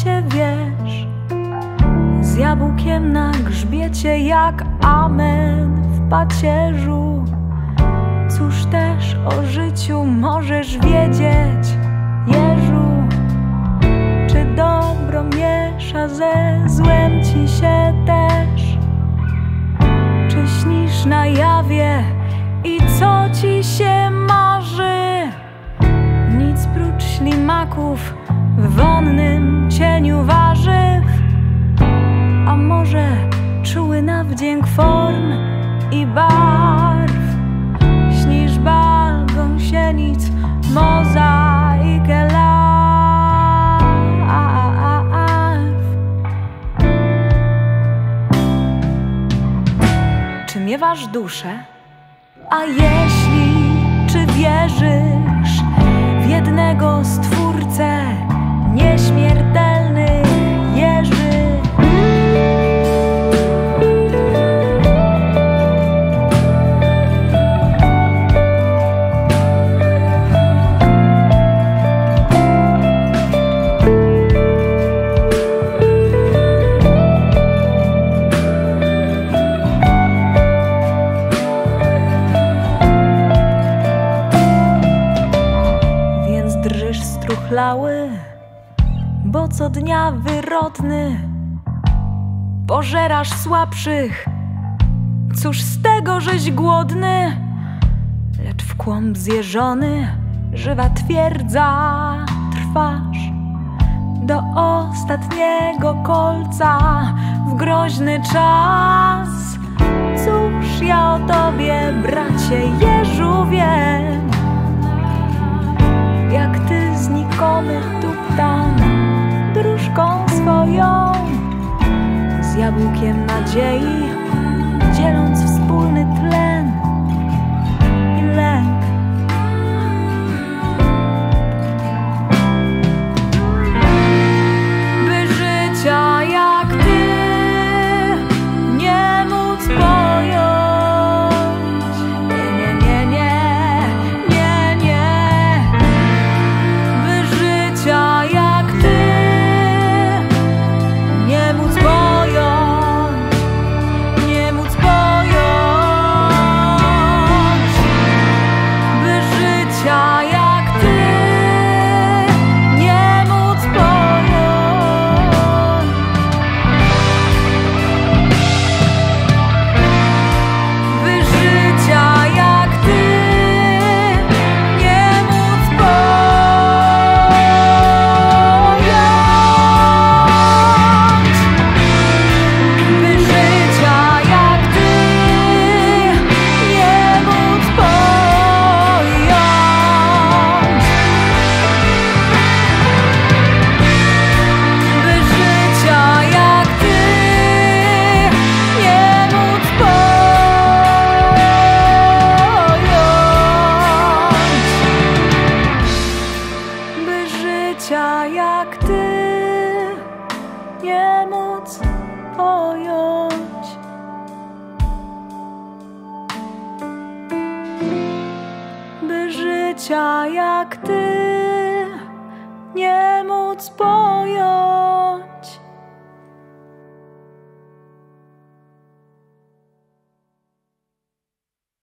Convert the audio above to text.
życie wiesz, z jabłkiem na grzbiecie jak amen w pacierzu. Cóż też o życiu możesz wiedzieć, Jeżu? Czy dobro miesza ze złem ci się też? Czy śnisz na jawie i co ci się marzy? Nic prócz ślimaków w wonnym cieniu warzyw. A może czuły na wdzięk form i barw? Śnisz bal gąsienic, mozaikę larw. Czy miewasz duszę? A jeśli, czy wierzysz w jednego Stwórcę, nieśmiertelny Jerzy? Struchlały, bo co dnia wyrodny pożerasz słabszych. Cóż z tego, żeś głodny? Lecz w kłąb zjeżony, żywa twierdza trwasz do ostatniego kolca w groźny czas. Cóż ja o tobie, bracie Jeżu, wiem, jak ty znikomych tuptan dróżką swoją, z jabłkiem nadziei dzieląc wspólny tlen i lęk. By życia jak ty nie móc pojąć. Jak ty nie móc pojąć. By życia jak ty nie móc pojąć.